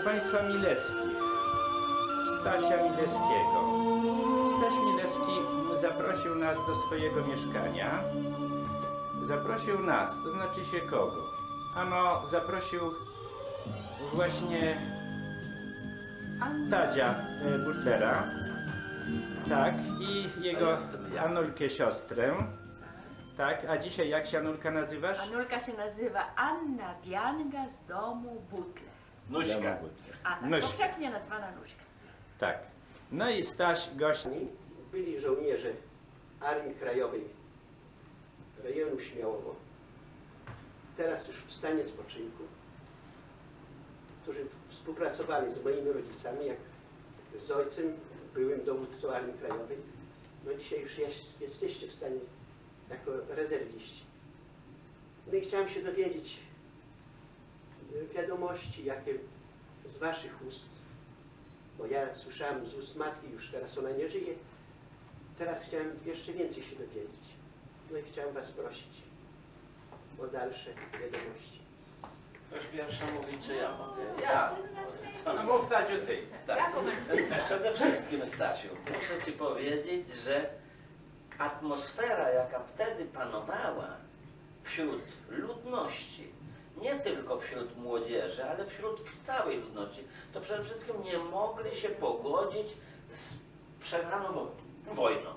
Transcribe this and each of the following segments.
państwa Mileskich, Stasia Mileskiego. Staś Mileski zaprosił nas do swojego mieszkania. Zaprosił nas, to znaczy się kogo? Ano, zaprosił właśnie Tadzia Butlera, tak, i jego Anulkę siostrę. Tak, a dzisiaj jak się Anulka nazywasz? Anulka się nazywa Anna Bianga z domu Butler. Nuśka. Anna, powszechnie nazwana Nuśka. Tak. No i Staś gość. Byli żołnierze Armii Krajowej rejonu Śmiałowo, teraz już w stanie spoczynku, którzy współpracowali z moimi rodzicami, jak z ojcem, byłym dowódcą Armii Krajowej. No dzisiaj już jesteście w stanie jako rezerwiści. No i chciałem się dowiedzieć wiadomości, jakie z waszych ust, bo ja słyszałem z ust matki, już teraz ona nie żyje. Teraz chciałem jeszcze więcej się dowiedzieć. No i chciałem was prosić o dalsze wiadomości. Ktoś pierwszy mówi, czy ja mogę? Ja. No mów, Tadziu, ty. Tak. Przede wszystkim, Stasiu, muszę ci powiedzieć, że atmosfera, jaka wtedy panowała wśród ludności, nie tylko wśród młodzieży, ale wśród całej ludności, to przede wszystkim nie mogli się pogodzić z przegraną wojną.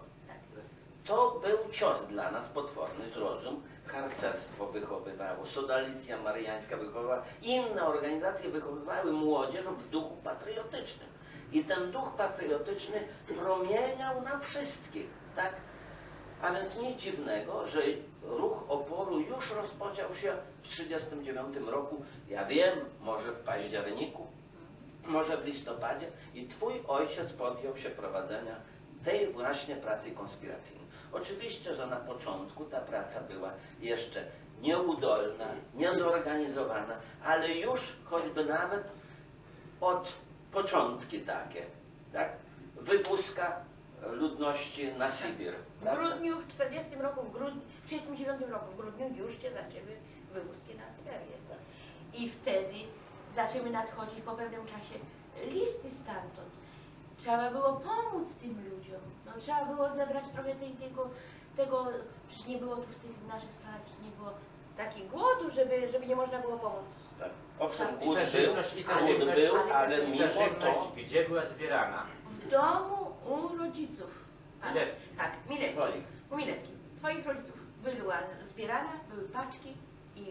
To był cios dla nas potworny, zrozum. Harcerstwo wychowywało, Sodalicja Mariańska wychowywała, inne organizacje wychowywały młodzież w duchu patriotycznym. I ten duch patriotyczny promieniał na wszystkich, tak? A więc nic dziwnego, że ruch oporu już rozpoczął się w 1939 roku. Ja wiem, może w październiku, może w listopadzie. I twój ojciec podjął się prowadzenia tej właśnie pracy konspiracyjnej. Oczywiście, że na początku ta praca była jeszcze nieudolna, niezorganizowana, ale już choćby nawet od początki takie, tak? Wywózka ludności na Sybir. W grudniu, w 40 roku, w 39 roku, w grudniu już się zaczęły wywózki na Syberię. I wtedy zaczęły nadchodzić po pewnym czasie listy stamtąd. Trzeba było pomóc tym ludziom. No, trzeba było zebrać trochę tego, przecież nie było tu w tych naszych stronach, przecież nie było takiego głodu, żeby nie można było pomóc. Tak. Owszem, Tak. głód był, ale ta mimo żywność to... gdzie była zbierana? W domu u rodziców. Mileskich. Tak, Mileskich. U Mileskich. Twoich rodziców była zbierana, były paczki i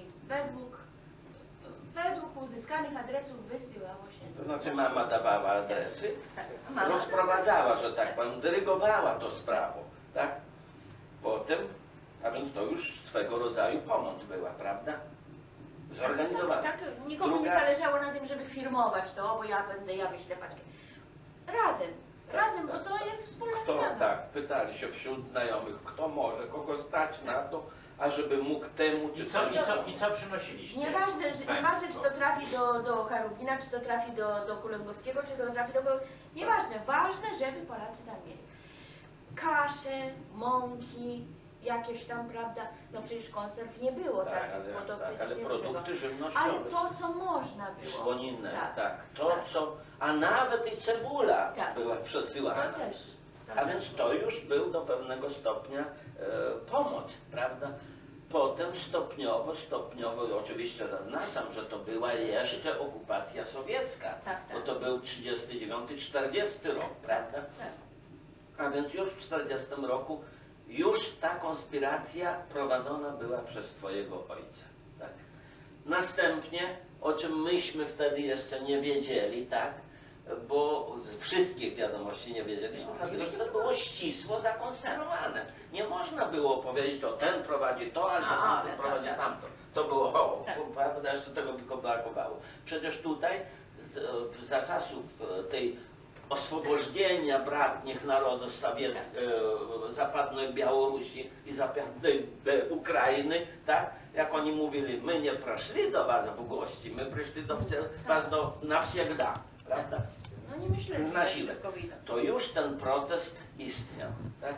według uzyskanych adresów wysyłało się. To znaczy mama dawała adresy, Tak. rozprowadzała, że tak powiem, dyrygowała to sprawą, tak? Potem, a więc to już swego rodzaju pomoc była, prawda? Zorganizowana. Tak, nikomu nie zależało na tym, żeby firmować to, bo ja wyślę paczkę. Razem, bo to jest wspólna sprawa. Tak, pytali się wśród znajomych, kto może, kogo stać na to, ażeby mógł temu czy I co przynosiliście? Nieważne, czy to trafi do Charubina, czy to trafi do Kulęgowskiego, czy to trafi do kogo. Nieważne, ważne, żeby Polacy tam mieli kaszę, mąki, jakieś tam, prawda, no przecież konserw nie było, tak? Ale produkty żywnościowe. Ale to, co można było. Słoninne, tak. A nawet i cebula tak. była przesyłana. To też. A więc to już był do pewnego stopnia pomoc, prawda? Potem stopniowo, oczywiście zaznaczam, że to była jeszcze okupacja sowiecka, bo to był 39-40 rok, prawda? Tak. A więc już w 40 roku już ta konspiracja prowadzona była przez twojego ojca. Tak? Następnie, o czym myśmy wtedy jeszcze nie wiedzieli, tak? Bo wszystkich wiadomości nie wiedzieliśmy, dlatego że to było ścisło zakonserwowane. Nie można było powiedzieć, o ten prowadzi to, albo tamten prowadzi tamto. To było, prawda, jeszcze tego tylko brakowało. Przecież tutaj za czasów tej oswobożnienia bratnich narodów zapadnej Białorusi i zapadnej Ukrainy, tak? Jak oni mówili, my nie przyszli do was w gości, my przyszli do was nawsiegda, prawda? No nie myślę, na siłę. To już ten protest istniał, tak?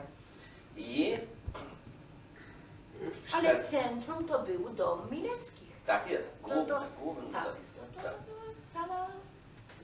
Ale centrum to był dom Mileskich. Tak jest, główny tak. centrum. To sala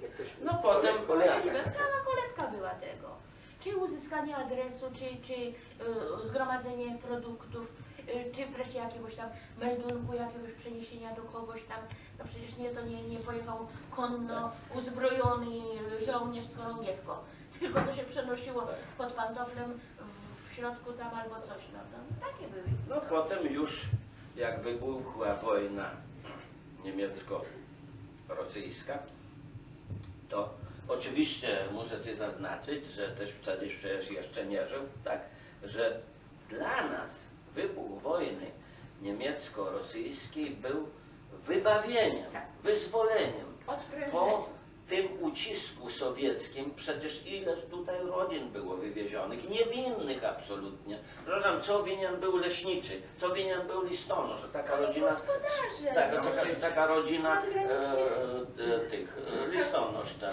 potem Cała kolebka była tego. Czy uzyskanie adresu, czy zgromadzenie produktów, czy wreszcie jakiegoś tam meldunku, jakiegoś przeniesienia do kogoś tam. No przecież nie pojechał konno uzbrojony żołnierz z chorągiewką, tylko to się przenosiło pod pantoflem w środku tam albo coś. No takie były. No potem już jak wybuchła wojna niemiecko-rosyjska, to oczywiście muszę Ci zaznaczyć, że też wtedy przecież jeszcze nie żył, tak, że dla nas wybuch wojny niemiecko-rosyjskiej był wybawieniem, Tak. wyzwoleniem. Odprężenie. Po tym ucisku sowieckim przecież ileż tutaj rodzin było wywiezionych, niewinnych absolutnie. Przepraszam, co winien był leśniczy, co winien był listonosz, że taka rodzina, Gospodarze. taka rodzina Zagranicznych. tych listonosz tam.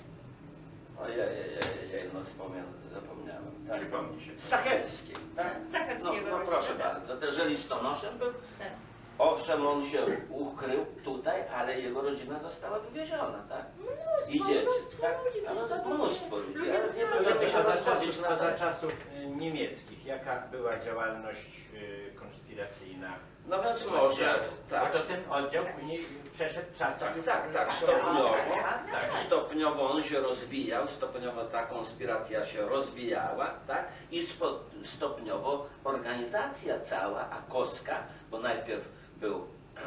Ojej, no zapomniałem. Tak. Przypomnij się. Stachelski, tak? Stachelskiego No proszę rodzina, tak. bardzo, też że listonoszem był. Tak. Owszem, on się ukrył tutaj, ale jego rodzina została wywieziona, tak? I dzieci, tak? Ale mnóstwo ludzi. Ale nie No będę to się poza odpowiedzieć na czasów niemieckich, jaka była działalność konspiracyjna? No więc może, tak. Bo to ten oddział później przeszedł czasem. Tak, stopniowo. Tak. Stopniowo on się rozwijał, stopniowo ta konspiracja się rozwijała, tak? I stopniowo organizacja cała, AKOS-ka, bo najpierw był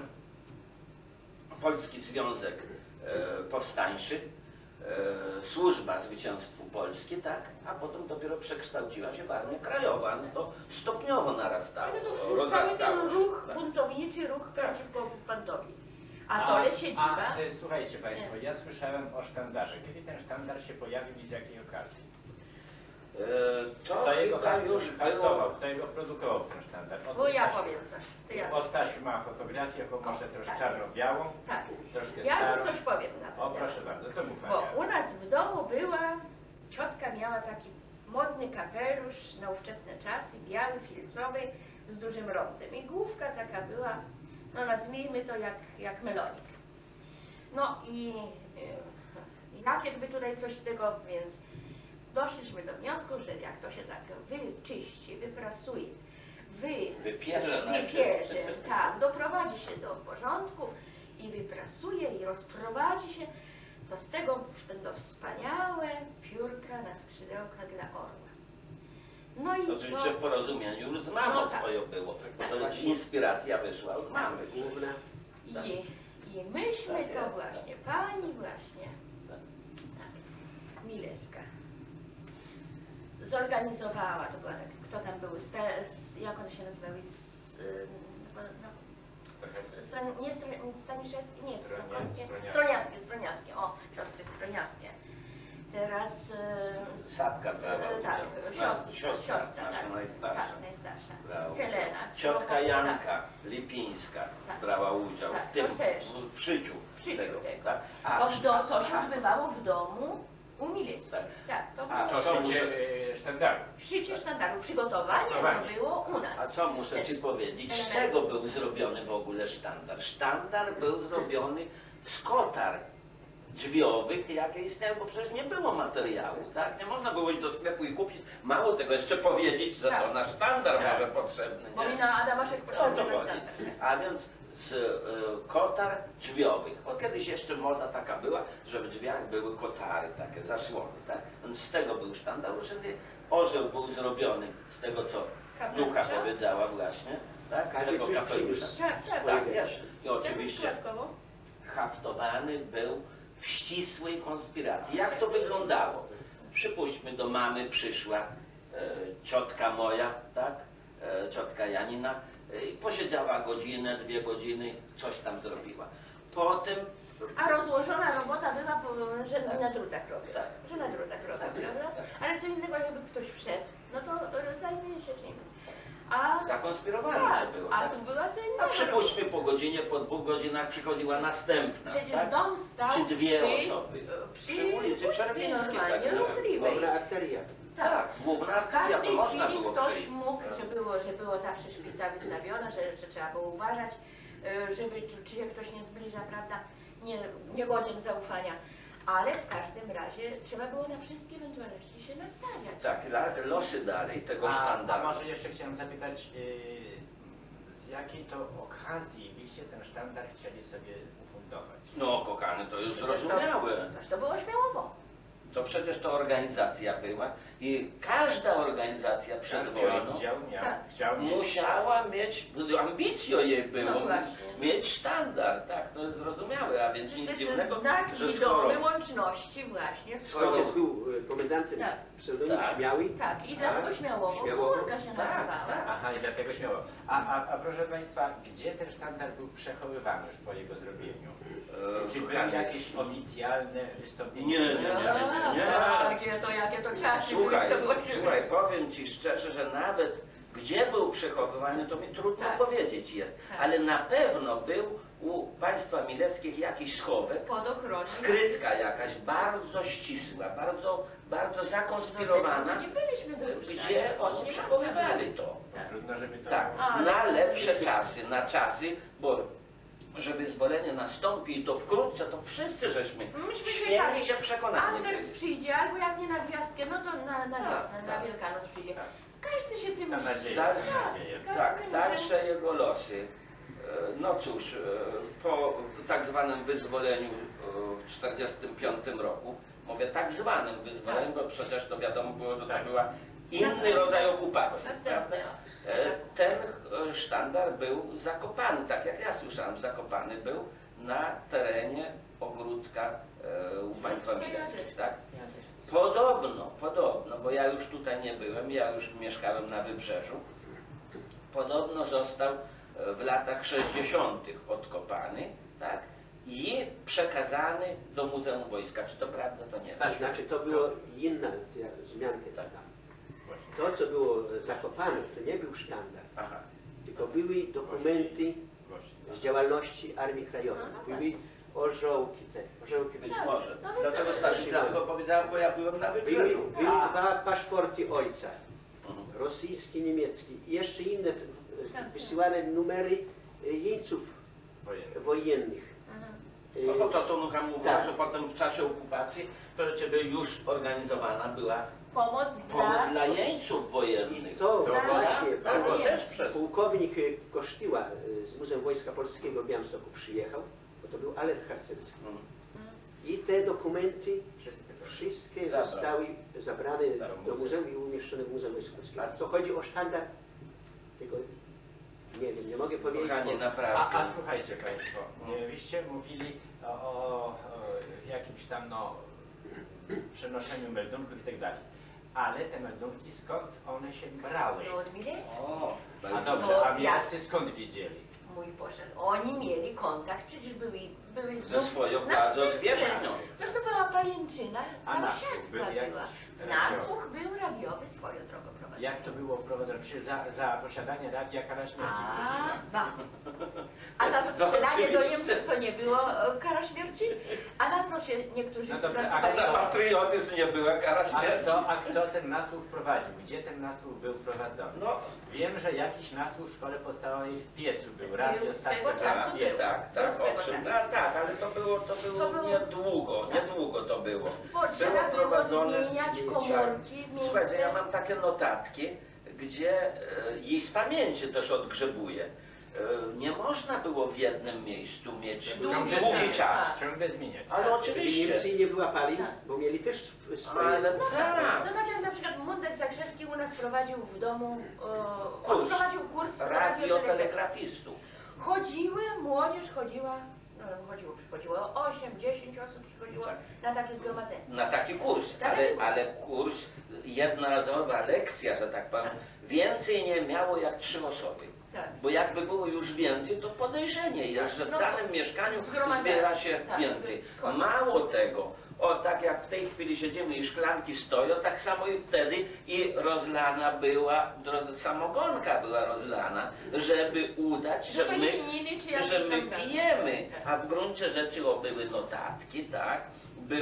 Polski Związek Powstańczy, Służba Zwycięstwu Polski, tak? A potem dopiero przekształciła się w Armię Krajową. No to stopniowo narastało, Ale to cały rozrastało ten się, ruch tak? buntowniczy, ruch przeciwko okupantowi. A to siedziba. Słuchajcie Państwo, ja słyszałem o sztandarze. Kiedy ten sztandar się pojawił i z jakiej okazji? To Kto jego chyba już było. kto jego produkował ten sztandar? Bo ja powiem coś. To ja O, Stasiu ma fotografię, może troszkę tak czarno-białą, Tak. troszkę Ja starą. tu coś powiem na ten O, temat. proszę bardzo, to mów Bo Ania. u nas w domu była, ciotka miała taki modny kapelusz na ówczesne czasy, biały, filcowy, z dużym rondem. I główka taka była, no nazwijmy to jak melonik. No i jak jakby tutaj coś z tego, więc doszliśmy do wniosku, że jak to się tak wyczyści, wyprasuje, Wypierze wypierze, tak, doprowadzi się do porządku i wyprasuje i rozprowadzi się, to z tego będą wspaniałe piórka na skrzydełka dla orła. No i Oczywiście w porozumieniu już z mamą No tak. twoją było, bo to Właśnie. inspiracja wyszła od mamy. Główna. I myśmy Tak to jest, właśnie, pani właśnie, Tak. tak, Mileska, zorganizowała, to była tak, kto tam był, jak one się nazywały, Staniszewski, nie, Stroniaskie, o, siostry Stroniaskie. Teraz Sapka brała tak, udział. siostra, nasza tak, najstarsza. tak, najstarsza. Brała udział. Helena. Ciotka Janka Lipińska Tak. brała udział Tak, w tym, to też. w szyciu W szyciu tego. tego. Tak? To się odbywało w domu u Mileskiej. Tak. Tak, to A było to szycie sztandaru. szycie sztandaru. Przygotowanie to było u nas. A co muszę Ci powiedzieć? Z czego był zrobiony w ogóle sztandar? Sztandar był zrobiony z kotar drzwiowych, jakie istniały, bo przecież nie było materiału, tak? Nie można było iść do sklepu i kupić. Mało tego, jeszcze powiedzieć, że to Tak. na sztandar Tak. może potrzebny. Bo mi Nie? na Adamaszek O to potrzebny na chodzi. sztandar. A więc z kotar drzwiowych, bo kiedyś jeszcze moda taka była, że w drzwiach były kotary, takie zasłony, tak? Więc z tego był sztandar użyty. Orzeł był zrobiony z tego, co Kapelusza? Nuka powiedziała właśnie, tak? Każdy Tego coś kapelusza. przyniósł. Tak, jest. I Teraz oczywiście składkowo. haftowany był w ścisłej konspiracji. Jak to wyglądało? Przypuśćmy, do mamy przyszła ciotka moja, tak? Ciotka Janina, posiedziała godzinę, 2 godziny, coś tam zrobiła. Potem A rozłożona robota była, że Tak. na drutach robię. Tak. Że na drutach robię, Tak, prawda? tak. Ale co innego, jakby ktoś wszedł, no to zajmuje się czym. A zakonspirowane tak, to było. a Tak? tu była co A innego. przypuśćmy, po godzinie, po 2 godzinach przychodziła następna. Przecież Tak? dom stał Czy 2 przy, osoby? przy Przy ulicy ulicy Czerwińskiej, normalnie, tak, ruchliwej. Główna arteria. Tak, główna W arteria, to każdej można chwili było ktoś przyjść. mógł, że było zawsze szpica wystawiona, że trzeba było uważać, żeby czy się ktoś nie zbliża, prawda, nie godzien zaufania. Ale w każdym razie trzeba było na wszystkie ewentualności się nastawiać. Tak, losy dalej tego A sztandaru. może jeszcze chciałem zapytać, z jakiej to okazji byście ten sztandar chcieli sobie ufundować? No, kochany, to już zrozumiałe. Toż to było śmiałowo. To przecież to organizacja była i każda organizacja przed Każdy wojną oddział Tak. chciał mieć. musiała mieć, ambicją jej było, No właśnie. mieć sztandar, tak, to jest zrozumiałe, a więc Przecież to nic jest dziwnego, znak że skoro... widomy łączności właśnie z Skoro- Ojciec był komendantem Tak. pseudonim Tak. Śmiały. Tak, i dlatego śmiałowo Śmiałowo. komórka się Tak, nazywała. tak. Aha, i dlatego śmiało. A proszę Państwa, gdzie ten sztandar był przechowywany już po jego zrobieniu? Czy były kochany, jakieś oficjalne wystąpienia? Nie. Jakie to czasy. Słuchaj, to było- słuchaj, powiem Ci szczerze, że nawet gdzie był przechowywany, to mi trudno Tak. powiedzieć jest, Tak. ale na pewno był u państwa mileckich jakiś schowek, Pod ochroną. skrytka jakaś bardzo ścisła, bardzo zakonspirowana, Nie byliśmy do już gdzie oni przechowywali to. Tak. Trudno, żeby to... Tak, Ale- na lepsze czasy, na czasy, bo żeby wyzwolenie nastąpi to wkrótce, to wszyscy żeśmy Myśmy święli czekali. się przekonani Anders byli. przyjdzie, albo jak nie na gwiazdkę, no to na Tak, wiosnę, na tak. Wielkanoc przyjdzie. Tak. Każdy się tym Mam nadzieję. Dalsze, Mam nadzieję. tak, dalsze jego losy. No cóż, po tak zwanym wyzwoleniu w 1945 roku, mówię tak zwanym wyzwoleniu, bo przecież to wiadomo było, że to Tak. była inny rodzaj okupacji, prawda? Następne. Ten sztandar był zakopany, tak jak ja słyszałem, zakopany był na terenie ogródka u państwa mileckich, tak? Podobno, bo ja już tutaj nie byłem, ja już mieszkałem na Wybrzeżu, podobno został w latach 60. odkopany, tak? I przekazany do Muzeum Wojska. Czy to prawda, to nie wiem. Znaczy to było inna zmianka Tak. taka. To, co było zakopane, to nie był sztandar, Aha. tylko były dokumenty Właśnie. z działalności Armii Krajowej. Aha, Były orzełki te, orzełki Być Tak, może. no więc Dlatego co- Stasiu tylko powiedziałem, bo ja byłem na Były Wybrzeżu. dwa paszporty ojca, Mhm. rosyjski, niemiecki i jeszcze inne Tak. wysyłane numery jeńców Wojenny. wojennych. Mhm. No to co Nucha mówiła, Tak. że potem w czasie okupacji to ciebie już organizowana była Pomoc pomoc dla... dla jeńców wojennych. To Dobra. właśnie Tak, bo Tak. też przez... pułkownik Kosztyła z Muzeum Wojska Polskiego w Białymstoku przyjechał, bo to był alert harcerski. Mhm. I te dokumenty Wszystkie wszystkie zostały zabrane Do do muzeum i umieszczone w Muzeum Wojska Polskiego. A co chodzi o sztandar, tego nie wiem, nie mogę powiedzieć. Kochanie, bo- naprawdę. A słuchajcie Państwo, wyście mówili o jakimś tam przenoszeniu meldunków i tak dalej. Ale te meldunki skąd one się brały? No od Milewskich. O, A dobrze, To a ja- miasty skąd wiedzieli? Mój Boże, oni mieli kontakt, przecież były ze znów swoją władzą następne. zwierzchnią. Toż to była pajęczyna, A cała nasłuch siatka był jakiś była. radiowy? Nasłuch był radiowy, swoją drogą prowadzony. Jak to było wprowadzone? Przecież za posiadanie radia kara śmierci groziła. A za to strzelanie do oczywiście. Niemców to nie było kara śmierci? A na co się niektórzy No dobrze, nazywali? a Za patriotyzm nie była kara śmierci. A kto ten nasłuch prowadził? Gdzie ten nasłuch był prowadzony? No, Wiem, że jakiś nasłuch w szkole podstawowej w Piecu był, radio, Był stacja swego czasu radio. był. tak, Był swego owszem, czasu. tak, ale to było To było- niedługo to było. Bo trzeba było prowadzone zmieniać zdjęcia. komórki w miejsce... Słuchajcie, ja mam takie notatki, gdzie jej z pamięci też odgrzebuję. Nie można było w jednym miejscu mieć Ciągle długi zmieniać. czas. Ciągle zmieniać. Ale Czyli oczywiście. Niemcy nie wyłapali, Tak. bo mieli też swoje... Ale No tak. tak jak na przykład Mundek Zakrzewski u nas prowadził w domu, Kurs. on prowadził kurs Radiotelegrafistów. radiotelegrafistów. Chodziły, młodzież chodziła, przychodziło 8-10 osób przychodziło Tak. na takie zgromadzenie. Na taki kurs, Taki kurs. ale kurs, jednorazowa lekcja, że tak powiem, więcej nie miało jak 3 osoby. Tak. Bo jakby było już więcej, to podejrzenie jest, że w No, danym mieszkaniu zgromadzenie. zbiera się Tak, więcej. schodzi. Mało tego, tak jak w tej chwili siedzimy i szklanki stoją, tak samo i wtedy i rozlana była, samogonka była rozlana, żeby udać, że Żeby my, imieniny czy jakieś że my tam- pijemy, Tak. a w gruncie rzeczy były notatki, tak,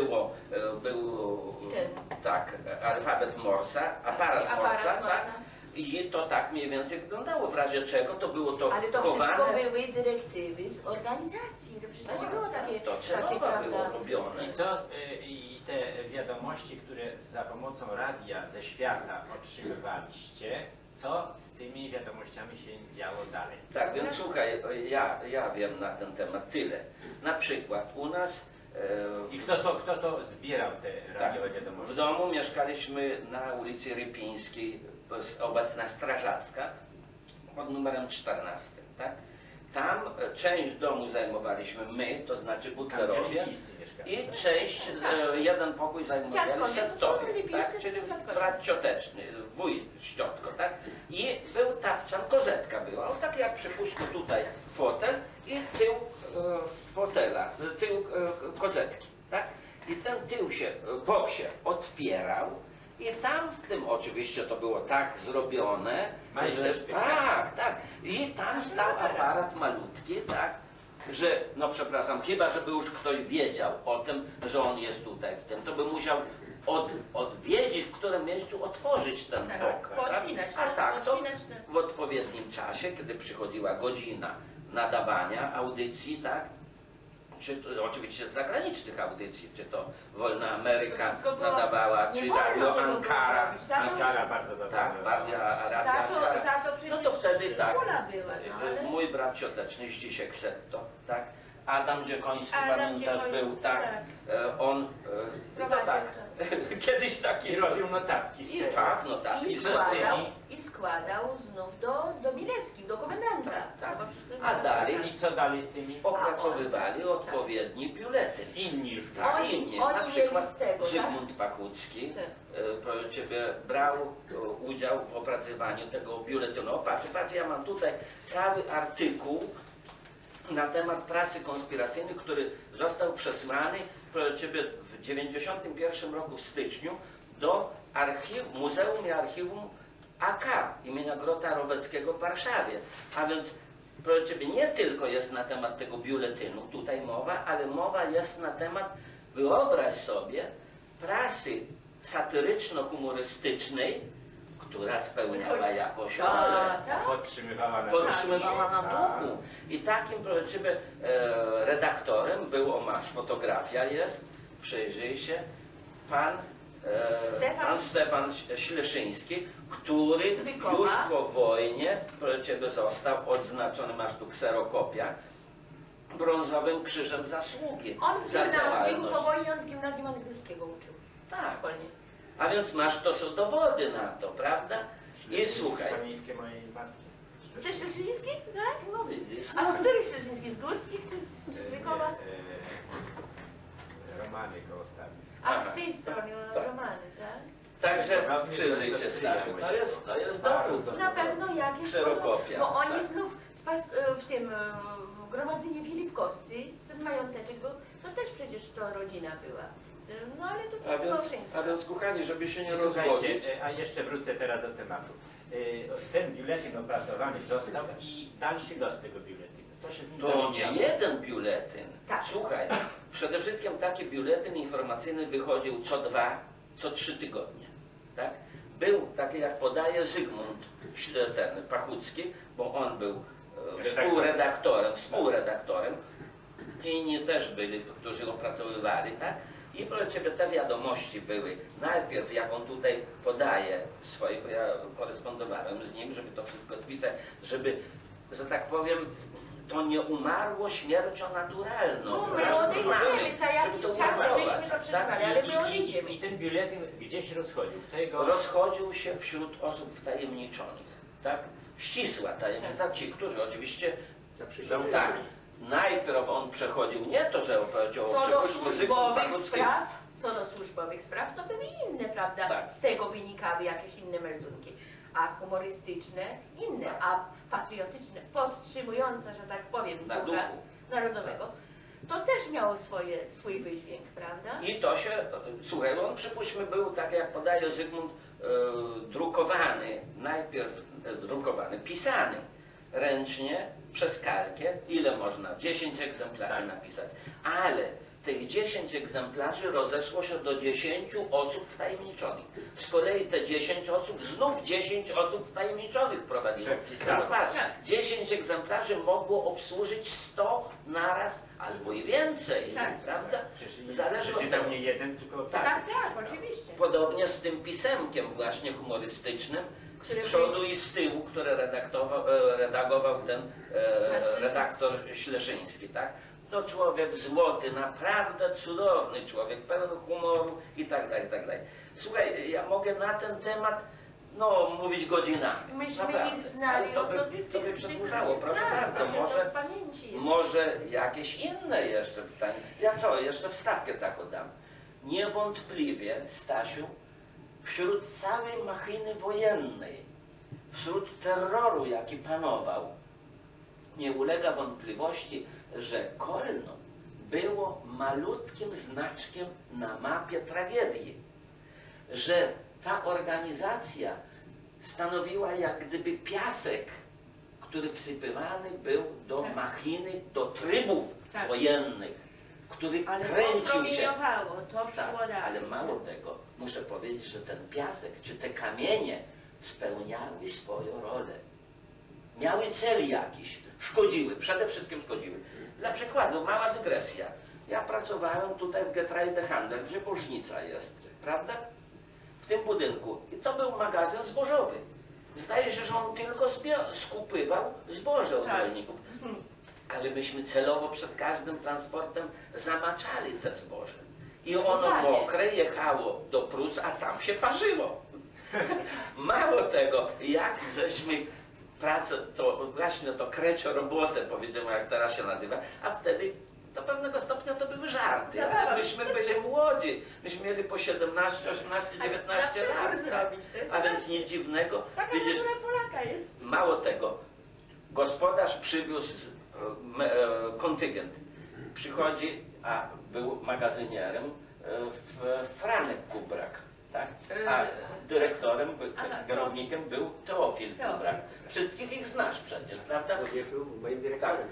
był Ten. tak, alfabet Morsa, aparat Morsa, tak, I to tak mniej więcej wyglądało, w razie czego to było to Ale to chowane. wszystko były dyrektywy z organizacji, to przecież to nie było takie, To takie celowo było prawda? robione. I co? I te wiadomości, które za pomocą radia ze świata otrzymywaliście, co z tymi wiadomościami się działo dalej? Tak, więc słuchaj, ja wiem na ten temat tyle. Na przykład u nas I kto to zbierał te radiowe wiadomości? w domu mieszkaliśmy na ulicy Rypińskiej, obecna Strażacka, pod numerem 14, tak? Tam część domu zajmowaliśmy my, to znaczy butlerowie, Lipińscy mieszkali. i część, jeden pokój zajmowali Dziadkowie, to są settowie, lipińscy, tak? to Czyli są dziadkowie. brat cioteczny, wuj z ciotką, tak? I był tapczan, kozetka była, o tak jak przypuśćmy tutaj fotel i tył fotela, tył kozetki, tak? I ten tył się, bok się otwierał i tam w tym oczywiście to było tak zrobione, że Majstersztyk. tak. I tam stał aparat malutki, tak? Że, no przepraszam, chyba żeby już ktoś wiedział o tym, że on jest tutaj w tym, to by musiał odwiedzić, w którym miejscu otworzyć ten Tak, bok. podpinać, A tak, tak, to podpinać, tak. w odpowiednim czasie, kiedy przychodziła godzina nadawania audycji, tak? Czy to, oczywiście z zagranicznych audycji, czy to Wolna Ameryka To wszystko było- nadawała, nie czy wolno Radio tego było Ankara. robić. Za to- Ankara bardzo dobra. Tak, Radio Za Ankara. to przecież No to wtedy tak. Wola była, no, ale... Mój brat cioteczny, Zdzisiek Setto, tak? Adam Dziekoński, Adam pamiętasz, Dziekoński, był, tak? tak. On, no Prowadził, tak, kiedyś taki I robił notatki z I tego. tak, no tak. I ze składał, tymi. i składał znów do Milewskich, do komendanta. Tak. Bo przecież to A było- dalej I co dalej z tymi? opracowywali odpowiedni biuletyn. Inni już Tak, Oni- inni. oni Na mieli przykład z tego, tak? Zygmunt Pachucki, Tak. proszę Ciebie, brał udział w opracowaniu tego biuletynu. O, patrz, ja mam tutaj cały artykuł na temat prasy konspiracyjnej, który został przesłany, proszę Ciebie, w 1991 roku w styczniu do Muzeum i Archiwum AK imienia Grota Roweckiego w Warszawie. A więc, proszę Ciebie, nie tylko jest na temat tego biuletynu tutaj mowa, ale mowa jest na temat, wyobraź sobie, prasy satyryczno-humorystycznej, która spełniała jakoś rolę. Tak. podtrzymywała na duchu. I takim, proszę Ciebie, redaktorem był, masz, fotografia jest, przyjrzyj się, pan Stefan Śleszyński, który Z Bykowa. już po wojnie, proszę Ciebie, został odznaczony, masz tu kserokopia, brązowym krzyżem zasługi On w za gimnazjum, działalność. po wojnie on w gimnazjum angielskiego uczył. Tak. Szkolnie. A więc masz, to są dowody na to, prawda? I słuchaj, Pamińskie mojej matki. Ze Szczecińskich, tak? no widzisz, A z no, których Szczecińskich? Z Górskich czy z Wykowa? Romany koło Stalic. A z tej strony Tak. Romany, tak? także No, przyjrzyj się, Stasiu, to jest dowód. Na pewno jakieś, Kserokopia, bo oni tak. znów w tym gromadzeniu Filipkowscy, ten mająteczek był, to też przecież to rodzina była. No ale to A tylko więc, małżeństwo. kochani, żeby się nie Słuchajcie, rozwodzić, a jeszcze wrócę teraz do tematu. Ten biuletyn opracowany został i dalszy los tego biuletynu. Co się z nim to dalej nie działo? jeden biuletyn. Tak. Słuchaj, przede wszystkim taki biuletyn informacyjny wychodził co 2, co 3 tygodnie. Tak? Był, taki jak podaje Zygmunt ten Pachucki, bo on był współredaktorem, inni też byli, którzy opracowywali, tak? I proszę Ciebie, te wiadomości były najpierw, jak on tutaj podaje swoje, ja korespondowałem z nim, żeby to wszystko spisać, żeby, że tak powiem, to nie umarło śmiercią naturalną. No, my Raz odejdziemy, za żeby jakiś to czas umarło, żeśmy to tak? przetrwali, ale my odejdziemy. I ten biuletyn gdzieś rozchodził. Tego Rozchodził się wśród osób wtajemniczonych, tak? Ścisła tajemnica, ci, którzy oczywiście, tak, najpierw on przechodził nie to, że opowiedział o Co do przechodził służbowych spraw, to były inne, prawda? Tak. Z tego wynikały jakieś inne meldunki. A humorystyczne inne, a patriotyczne, podtrzymujące, że tak powiem, Na ducha duchu. narodowego, to też miało swój wydźwięk, prawda? I to się, słuchaj, on przypuśćmy był, tak jak podaje Zygmunt, drukowany, najpierw drukowany, pisany ręcznie przez kalkę, ile można, 10 egzemplarzy napisać, ale tych 10 egzemplarzy rozeszło się do 10 osób wtajemniczonych. Z kolei te 10 osób, znów 10 osób wtajemniczonych prowadziło. Przepisało. Więc patrz, Tak. 10 egzemplarzy mogło obsłużyć 100 naraz albo i więcej, Tak. prawda? Przecież Zależy od przeczytał tego. nie jeden, tylko Tak. Tak, tak, oczywiście. Podobnie z tym pisemkiem właśnie humorystycznym, z Które przodu i z tyłu, które redagował ten Śleszyński. redaktor Śleszyński, tak? To człowiek złoty, naprawdę cudowny człowiek, pełen humoru i tak dalej, i tak dalej. Słuchaj, ja mogę na ten temat, no, mówić godzinami. Myśmy naprawdę. ich znali Ale to by osobistych, przedłużało, których proszę znali, bardzo, to może... w pamięci jest. Może jakieś inne jeszcze pytanie. Ja co, jeszcze wstawkę taką dam. Niewątpliwie, Stasiu, wśród całej machiny wojennej, wśród terroru, jaki panował, nie ulega wątpliwości, że Kolno było malutkim znaczkiem na mapie tragedii. Że ta organizacja stanowiła jak gdyby piasek, który wsypywany był do Tak. machiny, do trybów Tak. wojennych, który Ale to kręcił się. promieniowało, to szło Tak, dalej. ale mało tego, muszę powiedzieć, że ten piasek czy te kamienie spełniały swoją rolę. Miały cel jakiś, szkodziły, przede wszystkim szkodziły. Dla przykładu, mała dygresja. Ja pracowałem tutaj w Getreidehandel, gdzie Bożnica jest, prawda? W tym budynku. I to był magazyn zbożowy. Zdaje się, że on tylko skupywał zboże od Tak. rolników. Ale myśmy celowo przed każdym transportem zamaczali te zboże. I ono Dokładnie. mokre jechało do Prus, a tam się parzyło. Mało tego, jak żeśmy pracę, to właśnie to krecio robotę, powiedzmy, jak teraz się nazywa, a wtedy do pewnego stopnia to były żarty. Zabawa. Ale myśmy byli młodzi, myśmy mieli po 17, 18, 19 Na lat. przekór zrobić, to jest A więc nic dziwnego, taka widzisz, natura Polaka jest. mało tego, gospodarz przywiózł kontyngent. Przychodzi, a był magazynierem Franek Kubrak, tak? A dyrektorem, Aha, kierownikiem był Teofil Teofil. Kubrak. Wszystkich ich znasz przecież, prawda? To nie był moim dyrektorem.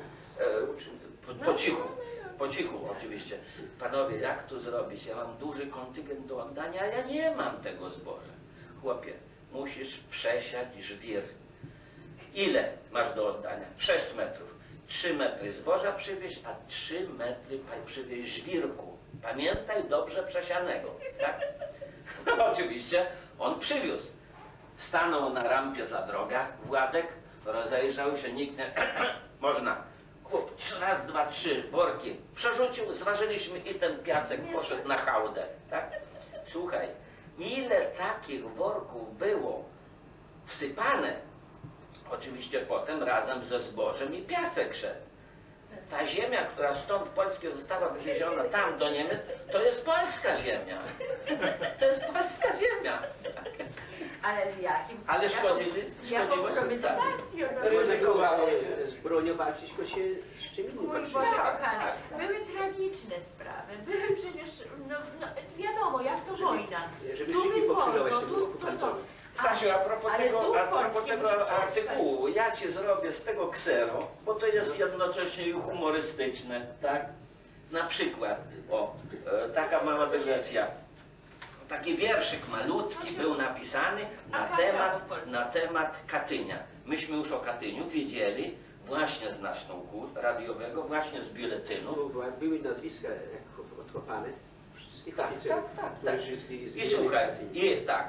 Po cichu oczywiście. Panowie, jak to zrobić? Ja mam duży kontyngent do oddania, a ja nie mam tego zboża. Chłopie, musisz przesiać żwir. Ile masz do oddania? 6 metrów. 3 metry zboża przywieźć, a 3 metry przywieźć żwirku. Pamiętaj, dobrze przesianego. Tak? No, oczywiście on przywiózł. Stanął na rampie za droga, Władek rozejrzał się, nikt nie... Można. Chłop, raz, dwa, trzy worki przerzucił, zważyliśmy i ten piasek poszedł na hałdę. Tak? Słuchaj, ile takich worków było wsypane, oczywiście potem razem ze zbożem i piasek szedł. Ta ziemia, która stąd Polski została wywieziona tam do Niemiec, to jest polska ziemia. To jest polska ziemia. Ale z jakim? Ale szkodzili, Z jaką szkodziło się, premedytacją to Ryzykowało się. Z bronią walczyć, tylko się z czym innym Mój walczyć. Boże Tak, kochany, tak. były tragiczne sprawy, były przecież, wiadomo, jak to wojna. Żeby Tu szyki poprzylałeś, wywożą, to było tu to. kuchantowe. Stasiu, a propos Ale tego, duch a propos polski tego musi artykułu, ja ci zrobię z tego ksero, bo to jest jednocześnie i humorystyczne, tak? Na przykład, taka mała dygresja. Taki wierszyk malutki był napisany na temat Katynia. Myśmy już o Katyniu wiedzieli właśnie z naśnąku radiowego, właśnie z biuletynu. Były nazwiska jak odkopane. Wszystkich Tak, oficerów, tak, tak, którzy tak. zginęli I w słuchaj, Katyniu. i tak,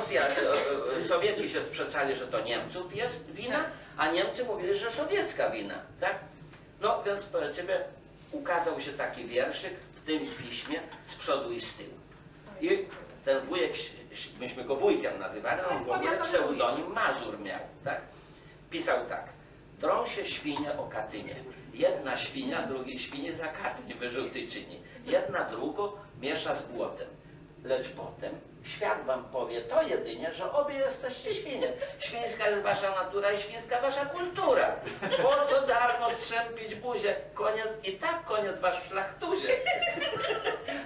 Sowieci się sprzeczali, że to Niemców jest wina, a Niemcy mówili, że sowiecka wina, tak? No więc po ciebie ukazał się taki wierszyk w tym piśmie z przodu i z tyłu. I ten wujek, myśmy go wujkiem nazywali, on w ogóle pseudonim Mazur miał, tak? Pisał tak. Drą się świnie o Katynie. Jedna świnia drugiej świnie za Katyń wyrzuty czyni. Jedna drugą miesza z błotem. Lecz potem świat wam powie to jedynie, że obie jesteście świnie. Świńska jest wasza natura i świńska wasza kultura. Po co darmo strzępić buzię? Koniec, i tak koniec wasz w szlachtuzie. A więc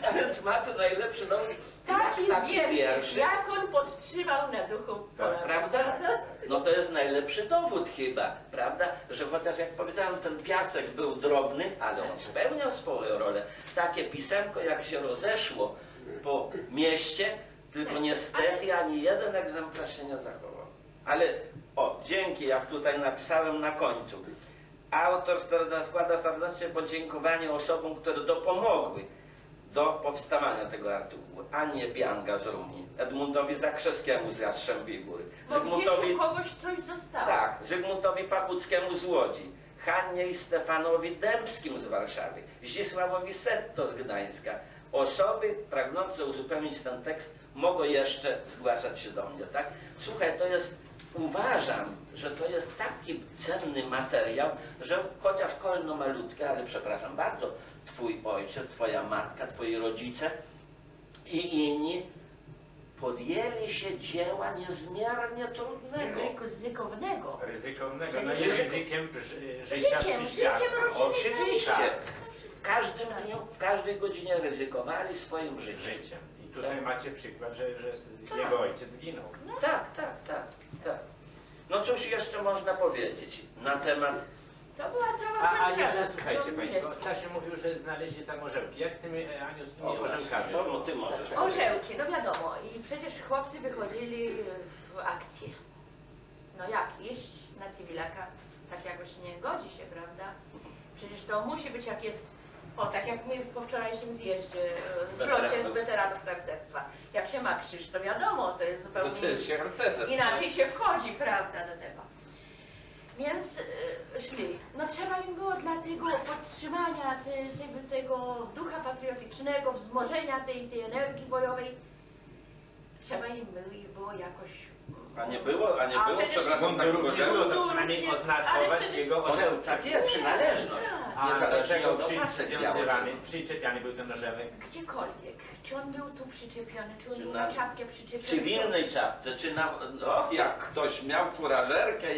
macie najlepszy dowód. Taki zwierzchnik, wierszy. jak on podtrzymał na duchu Polaków. Prawda? No to jest najlepszy dowód chyba, prawda? Że chociaż jak powiedziałem, ten piasek był drobny, ale on spełniał swoją rolę. Takie pisemko jak się rozeszło po mieście, tylko niestety ani jeden egzemplarz się nie zachował. Ale o, dzięki, jak tutaj napisałem na końcu. Autor składa serdeczne podziękowanie osobom, które dopomogły do powstawania tego artykułu. Annie Bianga z Rumi, Edmundowi Zakrzewskiemu z Jastrzębiej Góry, Bo gdzieś u kogoś coś zostało. tak, Zygmuntowi Pachuckiemu z Łodzi, Hannie i Stefanowi Dębskim z Warszawy, Zdzisławowi Setto z Gdańska. Osoby pragnące uzupełnić ten tekst mogą jeszcze zgłaszać się do mnie, tak? Słuchaj, to jest, uważam, że to jest taki cenny materiał, że chociaż kolno malutkie, ale przepraszam bardzo, twój ojciec, twoja matka, twoi rodzice i inni podjęli się dzieła niezmiernie trudnego. Ryzykownego. Ryzykownego, no Życiem. nie ryzykiem życia Życiem przy światach. rodziny. Oczywiście. Tak. W każdym dniu, w każdej godzinie ryzykowali swoim życiem. Życiem. I tutaj Tak. macie przykład, że Tak. jego ojciec zginął. Tak. No cóż jeszcze można powiedzieć na temat... To była cała A centrala. jeszcze słuchajcie To Państwo, jest. Stasiu mówił, że znaleźli tam orzełki. Jak z tymi, Aniu, z tymi O, właśnie, orzełkami? to no ty możesz. Orzełki, no wiadomo. I przecież chłopcy wychodzili w akcję. No jak iść na cywilaka? Tak jakoś nie godzi się, prawda? Przecież to musi być jak jest, o tak jak my po wczorajszym zjeździe, zlocie weteranów harcerstwa. Jak się ma krzyż, to wiadomo, to jest zupełnie To jest się harcerze. inaczej się wchodzi, prawda, do tego. Więc szli. No trzeba im było dla tego podtrzymania tego ducha patriotycznego, wzmożenia tej energii bojowej, trzeba im było jakoś... A nie było, przecież przepraszam, takiego Było orzełku? to przynajmniej Ale oznakować przecież- jego orzełki. Tak jest, przynależność. A Niezależnie dlaczego od opasek przywiązywany, przyczepiany był ten orzełek? Gdziekolwiek. Czy on był tu przyczepiony, czy on Czy był na- na czapkę przyczepiony. Czy w innej czapce, czy na... No, jak ktoś miał furażerkę,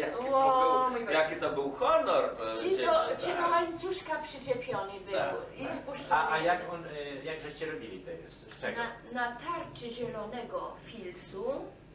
jaki to był honor. Czy do łańcuszka przyczepiony był Tak, i tak. spuszczony. A jak jak żeście robili to jest? Z czego? Na tarczy zielonego filcu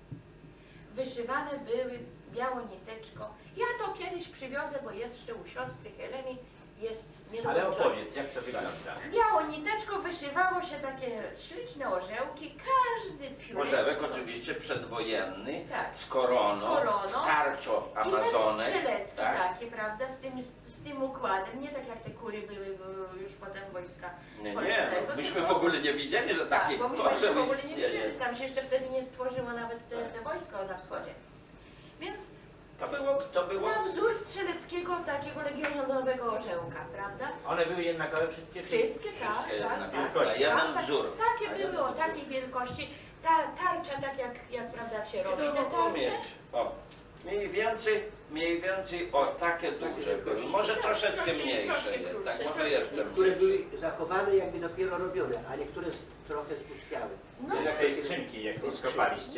wyszywane były białą niteczką. Ja to kiedyś przywiozę, bo jeszcze u siostry Heleny jest Ale niedołączone. opowiedz, jak to wygląda? Białą niteczką wyszywało się takie śliczne orzełki, każdy pióreczko. Orzełek oczywiście przedwojenny, Tak. z koroną, Z koroną. z tarczą I ten Amazonek. strzelecki tak? takie, prawda, z tym układem, nie tak jak te kury były już potem wojska Nie, polskiego, no, myśmy tylko- w ogóle nie widzieli, że Tak, taki bo myśmy jeszcze orzeł w ogóle nie istnieje. wiedzieli, tam się jeszcze wtedy nie stworzyło nawet te wojsko na wschodzie. Więc To było... na wzór strzeleckiego takiego legionowego orzełka, prawda? One były jednakowe wszystkie? Wszystkie, tak, Wszystkie tak, jednak tak. wielkości. Jeden Tak, wzór. Takie A były jeden o wzór. takiej wielkości. Ta tarcza, tak jak prawda jak się robi, I te to mogło tarcze. mieć. O, mniej więcej o takie duże były. Może troszeczkę mniejsze, troszkę tak, krótsze, może troszkę jeszcze Niektóre mniejsze. były zachowane jakby dopiero robione, a niektóre trochę spuściały. No, Z tej skrzynki, jak skopaliście?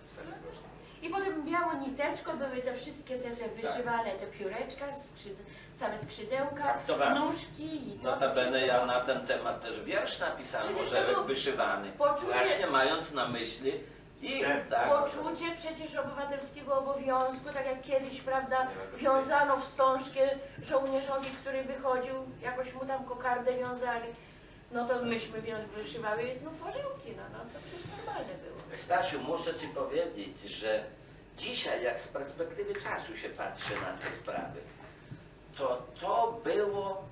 i potem białą niteczką były te wszystkie te wyszywane, te pióreczka, całe skrzydełka, Haftowane. nóżki i to Notabene wszystko. ja na ten temat też wiersz napisałem, Przecież to orzełek było wyszywany. poczucie- Właśnie mając na myśli i tak. Poczucie przecież obywatelskiego obowiązku, tak jak kiedyś, prawda, wiązano wstążkę żołnierzowi, który wychodził, jakoś mu tam kokardę wiązali. No to myśmy wyszywały znów orzełki, no to przecież normalne było. Stasiu, muszę Ci powiedzieć, że dzisiaj, jak z perspektywy czasu się patrzy na te sprawy, to było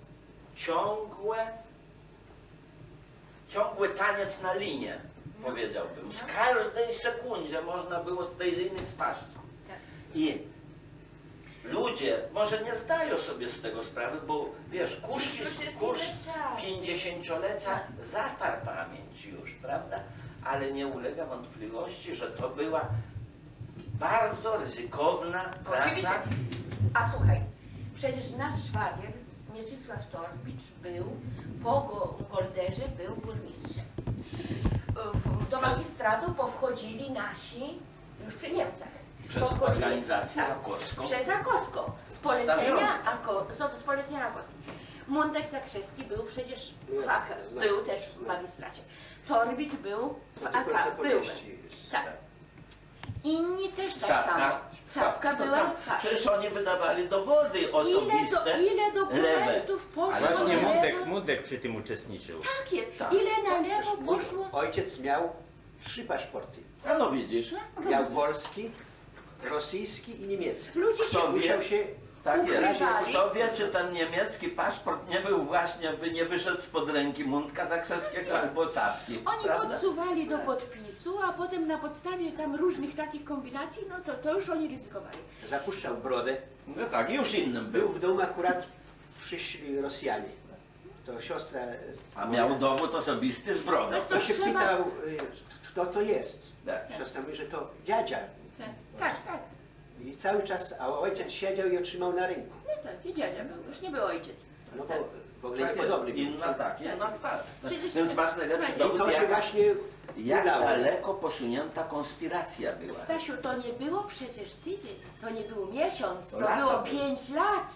ciągły taniec na linie, powiedziałbym. Z każdej sekundzie można było z tej linii spaść. Tak. I ludzie może nie zdają sobie z tego sprawy, bo wiesz, kurz Już jest 50-lecia zatarł pamięć już, prawda? Ale nie ulega wątpliwości, że to była bardzo ryzykowna Oczywiście. praca. A słuchaj, przecież nasz szwagier Mieczysław Torbicz był po Golderze, był burmistrzem. Do magistratu powchodzili nasi, już przy Niemcach. Przez Powchodzili- organizację tak, akoską. Przez Akoską, z polecenia Akoską. Muntek Zakrzewski był przecież No, w AK, znam, był też w znam. magistracie. Torwicz był w No, tylko AK, co był. powieści jest. Tak. Inni też tak Sapka. samo. Sapka To była, sam- tak. Przecież oni wydawali dowody osobiste. Ile dokumentów poszło A właśnie na lewo? Mundek przy tym uczestniczył. Tak jest. Tak. Ile na lewo Mój poszło? ojciec miał 3 paszporty. A no widzisz, Miał polski, rosyjski i niemiecki. Ludzie się Kto wie? Musiał się tak jest. Ukrywali. Kto wie, czy ten niemiecki paszport nie był właśnie, by nie wyszedł spod ręki Mundka Zakrzewskiego albo Czapki. Oni prawda? podsuwali do podpisu, a potem na podstawie tam różnych takich kombinacji, no to już oni ryzykowali. zapuszczał brodę. No tak, już innym Był był. w domu akurat przyszli Rosjanie. To siostra... A miał dowód osobisty z brodą. To To się trzeba- pytał, kto to jest. Tak. Siostra mówi, że to dziadzia. Tak, tak. I cały czas, a ojciec siedział i otrzymał na rynku. No tak, i dziadzia był, już nie był ojciec. No bo w ogóle Tak niepodobny jest. był. Inna tak, inna twarz. Przecież- Więc masz najlepszy Słuchajcie, I dowód, to się jaka, właśnie jak udało. daleko posunięta konspiracja była. Stasiu, to nie było przecież tydzień, to nie był miesiąc, to Lata było było. 5 lat.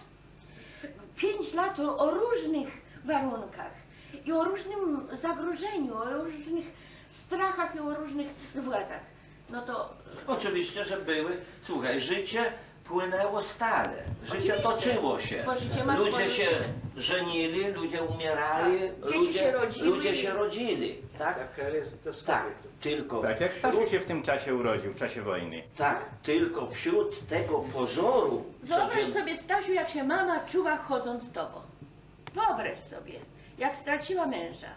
5 lat o różnych warunkach i o różnym zagrożeniu, o różnych strachach i o różnych władzach. No to Oczywiście, że były. Słuchaj, życie płynęło stale. Życie Oczywiście, toczyło się. bo życie ma Ludzie swoje się rytmy. żenili, ludzie umierali, Tak. Dzieci się rodziły. ludzie się rodzili. Tak? Tak, ale to Tak. sprawy. Tylko, Tak, jak Stasiu się w tym czasie urodził, w czasie wojny. tak, tylko wśród tego pozoru wyobraź sobie, Stasiu, jak się mama czuła chodząc z tobą. Wyobraź sobie, jak straciła męża.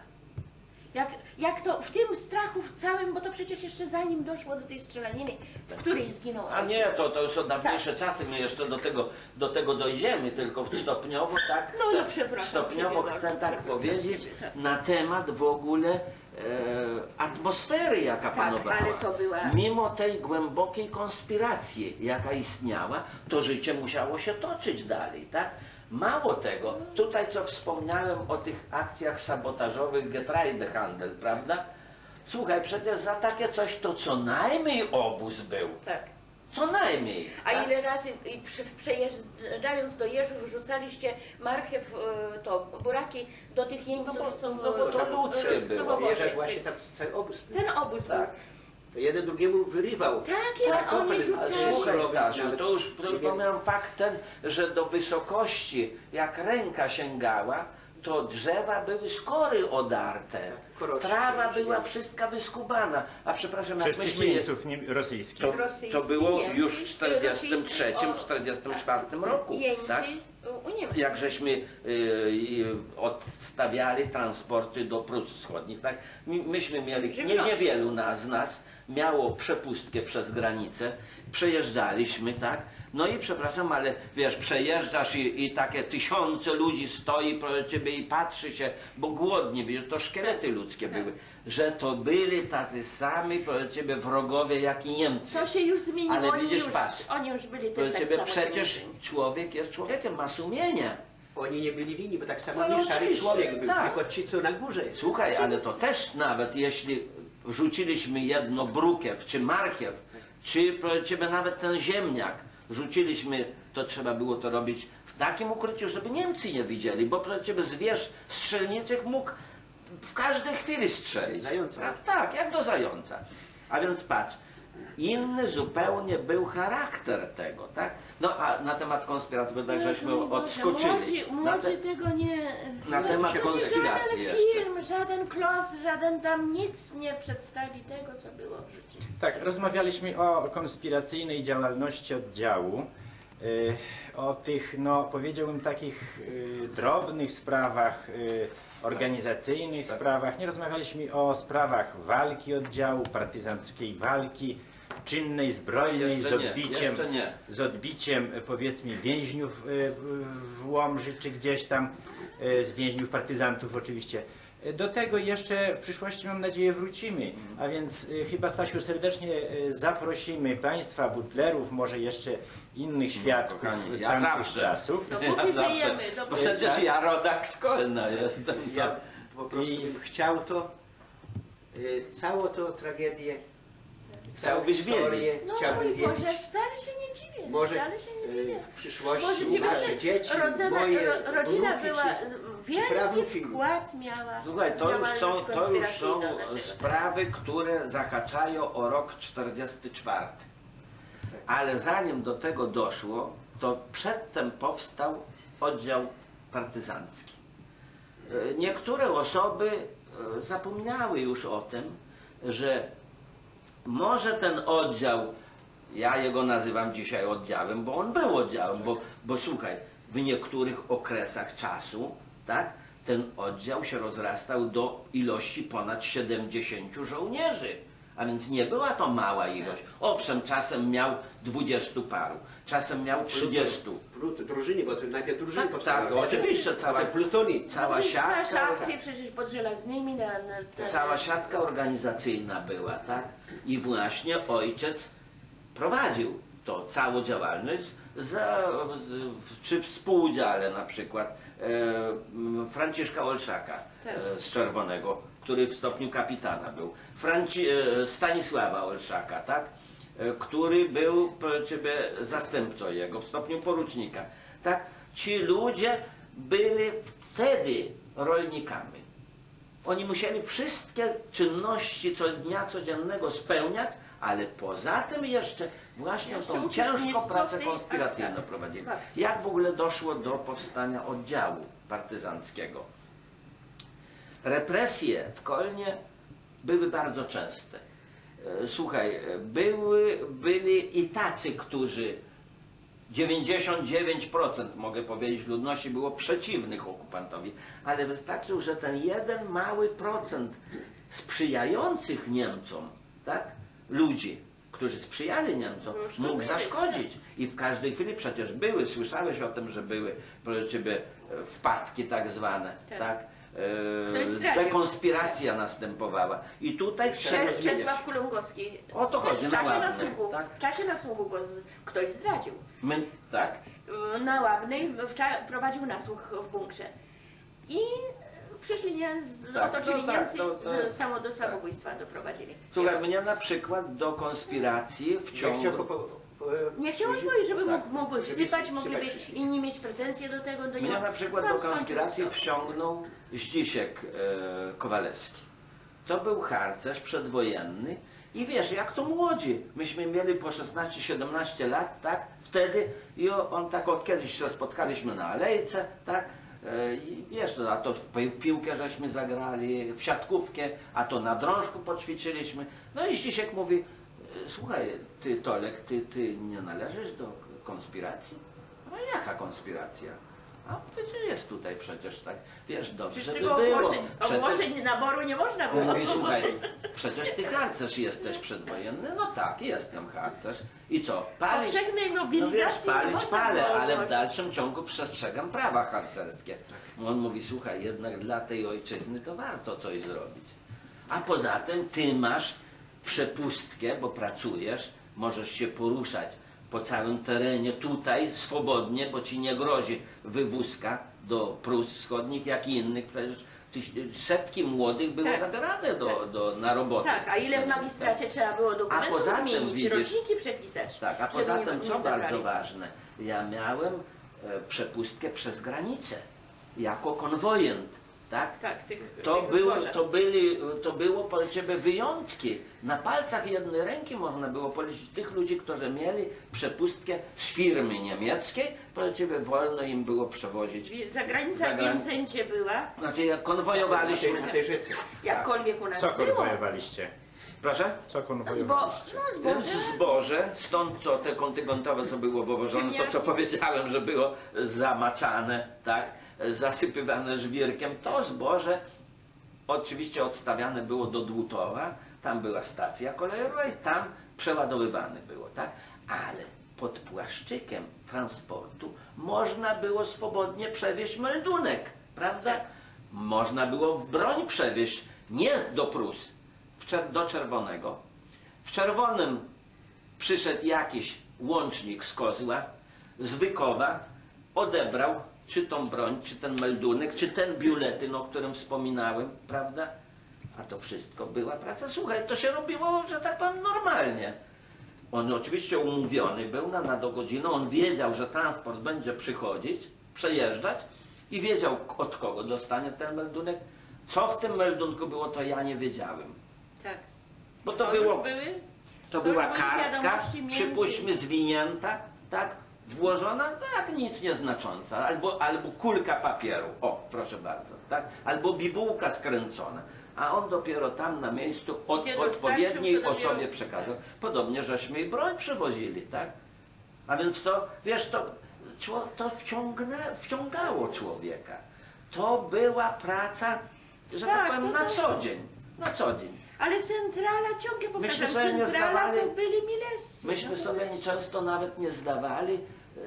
Jak to w tym strachu w całym, bo to przecież jeszcze zanim doszło do tej strzelaniny, w której zginął A nie, ojciec. to już są dawniejsze czasy, my jeszcze do tego dojdziemy, tylko stopniowo tak, No, przepraszam, stopniowo ciebie chcę bardzo tak przepraszam. powiedzieć na temat w ogóle atmosfery, jaka Tak, panowała. ale to była- Mimo tej głębokiej konspiracji, jaka istniała, to życie musiało się toczyć dalej, tak? Mało tego, tutaj co wspomniałem o tych akcjach sabotażowych Getreidehandel, prawda? Słuchaj, przecież za takie coś to co najmniej obóz był. Tak. Co najmniej. A tak? ile razy przejeżdżając do Jeżów wrzucaliście marchew, to buraki do tych jeńców, co no bo to ludzkie było. co Wierzę, właśnie tam cały obóz był. Ten obóz był. Tak. To jeden drugiemu wyrywał. Tak jest, Kartofel, oni ale rzucali. Słuchaj robić Stasiu, nawet. to już pomyślałem fakt ten, że do wysokości, jak ręka sięgała, to drzewa były z kory odarte. Koroczki, Trawa koroczki. była wszystka wyskubana. A przepraszam, jak Przez tych myśmy je... jeńców rosyjskich. To, Rosyjscy, to było Niemcy, już w 43, rosyjscy, 44 roku. Jeńcy Tak? u Niemców. Jak żeśmy odstawiali transporty do Prus Wschodnich, tak? Myśmy mieli, niewielu z nas miało przepustkę przez granicę, przejeżdżaliśmy, tak? No i przepraszam, ale wiesz, przejeżdżasz i takie tysiące ludzi stoi proszę ciebie i patrzy się, bo głodni, wiesz, to szkielety ludzkie były, że to byli tacy sami proszę ciebie wrogowie jak i Niemcy. Co się już zmieniło, Ale oni, widzisz, już, patrz, oni już byli też Proszę tak ciebie, samo przecież zmęczeni. człowiek jest człowiekiem, ma sumienie. Oni nie byli winni, bo tak samo No, nie szary oczywiście, człowiek był, tak. tylko ci, co na górze. Słuchaj, ale to też nawet jeśli wrzuciliśmy jedno brukiew, czy marchiew, czy proszę ciebie nawet ten ziemniak, rzuciliśmy, to trzeba było to robić w takim ukryciu, żeby Niemcy nie widzieli, bo proszę ciebie zwierz strzelniczych mógł w każdej chwili strzelić. Zająca. A, tak, jak do zająca. A więc patrz, inny zupełnie był charakter tego, tak? No a na temat konspiracji, bo tak żeśmy odskoczyli. Młodzi tego nie... na temat to konspiracji żaden jeszcze. film, żaden klos, żaden tam nic nie przedstawi tego, co było w życiu. Tak, rozmawialiśmy o konspiracyjnej działalności oddziału, o tych, no powiedziałbym, takich drobnych sprawach, organizacyjnych sprawach. Nie rozmawialiśmy o sprawach walki oddziału, partyzanckiej walki, czynnej, zbrojnej, Jeszcze nie. z odbiciem powiedzmy więźniów w Łomży, czy gdzieś tam, z więźniów partyzantów oczywiście. Do tego jeszcze w przyszłości, mam nadzieję, wrócimy, a więc chyba, Stasiu, serdecznie zaprosimy Państwa, butlerów, może jeszcze innych świadków kochani, ja tamtych zawsze. czasów. Dopóki żyjemy, Bo dopóki... przecież ja rodak z Kolna jestem. Ja po prostu I- bym chciał to, całą tą tragedię Chciałbyś historię, wiedzieć. No chciałbym mój Boże, wiedzieć. wcale się nie dziwię. Może Wcale się nie dziwię. w przyszłości Możecie nasze myśleć, dzieci, rodzina wnuki, była, wielki prawnuki. wkład miała. Słuchaj, to już są konspiracyjną naszego. sprawy, które zahaczają o rok 44. Ale zanim do tego doszło, to przedtem powstał oddział partyzancki. Niektóre osoby zapomniały już o tym, że może ten oddział, ja jego nazywam dzisiaj oddziałem, bo on był oddziałem, bo słuchaj, w niektórych okresach czasu, tak, ten oddział się rozrastał do ilości ponad 70 żołnierzy. A więc nie była to mała ilość. Owszem, czasem miał 20 paru, czasem miał 30. Drużyny, bo to najpierw drużyny Tak, powstawały. tak, oczywiście, cała plutonii. cała Nasze siatka, akcje przecież pod żelaznymi cała siatka organizacyjna była, tak? I właśnie ojciec prowadził to całą działalność przy współudziale na przykład Franciszka Olszaka z Czerwonego, który w stopniu kapitana był, Stanisława Olszaka, tak? Który był zastępcą jego w stopniu porucznika. Tak? Ci ludzie byli wtedy rolnikami. Oni musieli wszystkie czynności dnia codziennego spełniać, ale poza tym jeszcze właśnie Jeszcze tą uczestnictwo ciężką w pracę tej konspiracyjną akcji. prowadzili. Akcji. Jak w ogóle doszło do powstania oddziału partyzanckiego? Represje w Kolnie były bardzo częste. Słuchaj, byli i tacy, którzy 99% mogę powiedzieć ludności było przeciwnych okupantowi, ale wystarczył, że ten jeden mały procent sprzyjających Niemcom, tak, ludzi, którzy sprzyjali Niemcom, mógł zaszkodzić. I w każdej chwili przecież słyszałeś o tym, że były proszę ciebie wpadki tak zwane, tak? Dekonspiracja następowała. I tutaj Czesław Kulągowski. O to chodzi, w na czasie Łabnej, nasłuchu, tak? w czasie nasłuchu go ktoś zdradził. Tak. Na Łabnej prowadził nasłuch w bunkrze. I przyszli otoczyli Niemcy i do samobójstwa doprowadzili. Słuchaj, mnie na przykład do konspiracji wciągnął. Nie chciał odpowiedzieć, żeby Tak. mogły wsypać, Żeby mogliby wsypać. inni mieć pretensje do tego. Mnie na przykład Sam do konspiracji skończył wciągnął Zdzisiek Kowalewski. To był harcerz przedwojenny i wiesz, jak to młodzi. Myśmy mieli po 16-17 lat, tak? Wtedy i on tak od kiedyś się spotkaliśmy na alejce, tak? I wiesz, a to w piłkę żeśmy zagrali, w siatkówkę, a to na drążku poćwiczyliśmy. No i Zdzisiek mówi: słuchaj, ty Tolek, ty nie należysz do konspiracji? No jaka konspiracja? A przecież jest tutaj przecież tak, wiesz, dobrze by tego było. ogłoszeń naboru nie można było. Mówi: słuchaj, przecież ty harcerz jesteś przedwojenny? No tak, jestem harcerz. I co, palić? Powszechnej No mobilizacji wiesz, nie palić można palę, było ale w ogłosić. dalszym ciągu przestrzegam prawa harcerskie. On mówi: słuchaj, jednak dla tej ojczyzny to warto coś zrobić. A poza tym ty masz przepustkę, bo pracujesz, możesz się poruszać po całym terenie tutaj swobodnie, bo ci nie grozi wywózka do Prus Wschodnich, jak i innych. Przecież setki młodych było Tak. zabierane na robotę. Tak, a ile w magistracie trzeba było dokumentów poza tym, zmienić, widzisz, roczniki przepisać. Tak, a żeby poza nie- tym, nie co zabrali. bardzo ważne, ja miałem przepustkę przez granicę jako konwojent. Tak? Tak, To tego było po ciebie wyjątki. Na palcach jednej ręki można było policzyć tych ludzi, którzy mieli przepustkę z firmy niemieckiej. Po ciebie wolno im było przewozić. Zagranica w Więcencie była, Znaczy, jak konwojowaliśmy. Na tej rzece. jakkolwiek u nas Co było. konwojowaliście? Proszę? Co konwojowaliście? Zboże. Zboże, stąd co te kontyngentowe, co było wowożone, to co powiedziałem, że było zamaczane, tak? Zasypywane żwirkiem, to zboże oczywiście odstawiane było do Dłutowa, tam była stacja kolejowa i tam przeładowywane było, tak? Ale pod płaszczykiem transportu można było swobodnie przewieźć meldunek, prawda? Można było w broń przewieźć, nie do Prus, do Czerwonego. W Czerwonym przyszedł jakiś łącznik z Kozła, z Wykowa, odebrał czy tą broń, czy ten meldunek, czy ten biuletyn, o którym wspominałem, prawda? A to wszystko była praca. Słuchaj, to się robiło, że tak powiem, normalnie. On oczywiście umówiony był na do godziny, on wiedział, że transport będzie przychodzić, przejeżdżać i wiedział, od kogo dostanie ten meldunek. Co w tym meldunku było, to ja nie wiedziałem. Tak. Bo to już było, były? to to była już były kartka, wiadomości między- przypuśćmy zwinięta, tak, włożona, tak, nic nieznacząca, albo kulka papieru, o, proszę bardzo, tak, albo bibułka skręcona, a on dopiero tam na miejscu Gdzie dostarczył, odpowiedniej to dopiero- osobie przekazał. Podobnie żeśmy i broń przywozili, tak? A więc to, wiesz, to wciągało człowieka. To była praca, że tak, Tak, powiem, to- na co dzień. Na co dzień. Ale centrala, ciągle Myśmy powtarzam, sobie nie centrala zdawali- to byli milescy. Myśmy no. sobie często nawet nie zdawali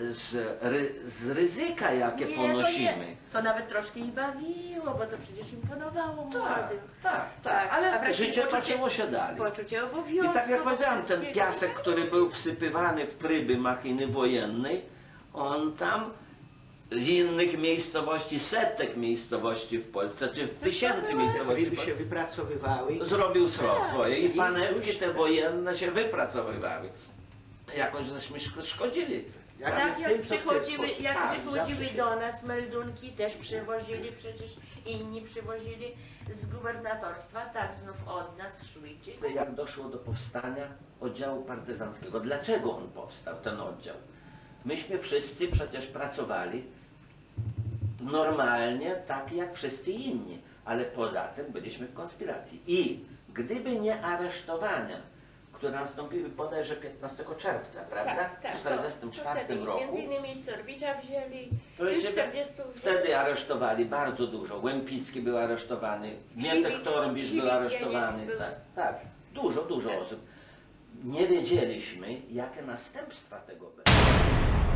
z ryzyka, jakie Nie, ponosimy. To nawet troszkę ich bawiło, bo to przecież imponowało Tak, młodym. tak, Tak, tak, a ale wreszcie życie poczucie- toczyło się dalej. Poczucie obowiązku. I tak jak powiedziałem, ten wszystkiego. piasek, który był wsypywany w tryby machiny wojennej, on tam z innych miejscowości, setek miejscowości w Polsce, czy tysięcy miejscowości w Tryby się Polsce, wypracowywały. zrobił swoje i I panewki cóż, te wojenne się wypracowywały. Jakoś żeśmy szkodzili. Jak Tak, w jak tym, to w ten przychodziły, sposób. jak Tak, przychodziły zawsze się- do nas meldunki, też przywozili przecież, inni przywozili z gubernatorstwa, tak znów od nas szły gdzieś. Jak doszło do powstania oddziału partyzanckiego. Dlaczego on powstał, ten oddział? Myśmy wszyscy przecież pracowali normalnie, tak jak wszyscy inni, ale poza tym byliśmy w konspiracji. I gdyby nie aresztowania, które nastąpiły bodajże 15 czerwca, prawda? Tak, w 1944 roku. Między innymi Corbicza wzięli, To już w wiecie, 40 Wtedy aresztowali bardzo dużo. Łępicki był aresztowany, Mietek Torbisz był aresztowany. był. Tak, dużo Tak. osób. Nie wiedzieliśmy, jakie następstwa tego będą.